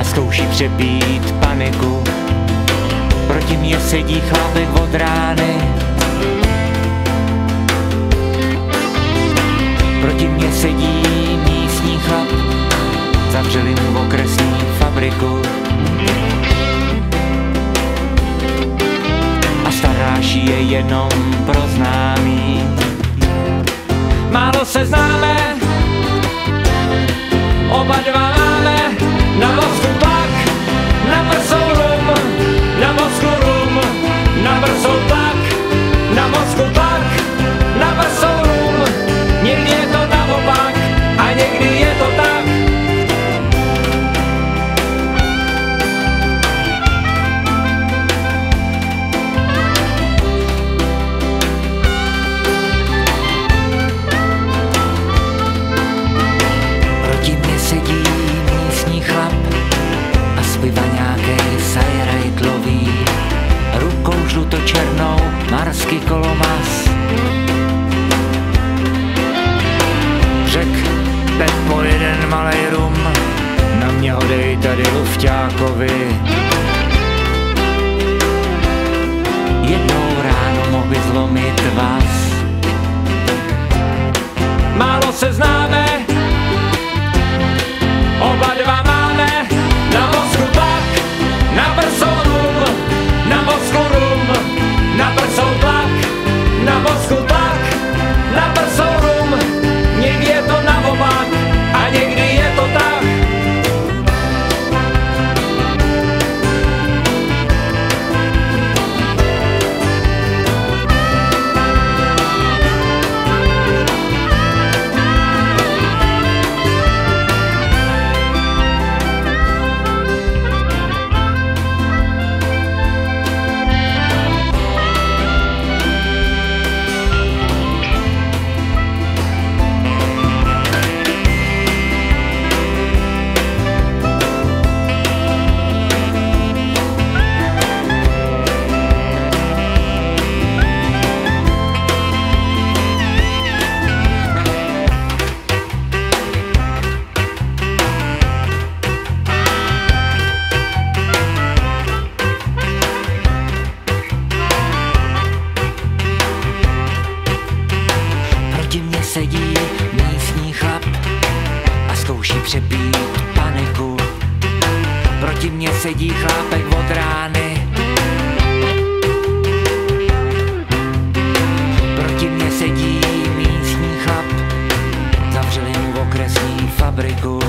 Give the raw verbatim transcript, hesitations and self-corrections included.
zkouší přebít paniku. Proti mně sedí chlapek od rány. Proti mně sedí místní chlap, zavřeli mu okresní fabriku. A staráší je jenom pro známý. Málo se známe, oba dva máme na mozku tlak, na prsou rum, na mozku rum, na prsou tlak, na mozku tlak, na prsou rum. Někdy je to naopak a někdy je to tak. Proti mě sedí místní chlap a zpívá nějakej sajrajtlový, rukou žlutočernou marský kolomas. Řek Pepo jeden malej rum, na mě hodej tady lufťákovi. Jednou ráno mohl by zlomit vás. Málo se známe, oba dva máme na mozku tlak, na prsou rum, na mozku rum, na prsou tlak, na mozku tlak, na prsou rum. Někdy je to naopak a někdy je to tak. Proti mně sedí místní chlap a zkouší přebít paniku. Proti mně sedí chlápek od rány. Proti mně sedí místní chlap, zavřeli mu okresní fabriku.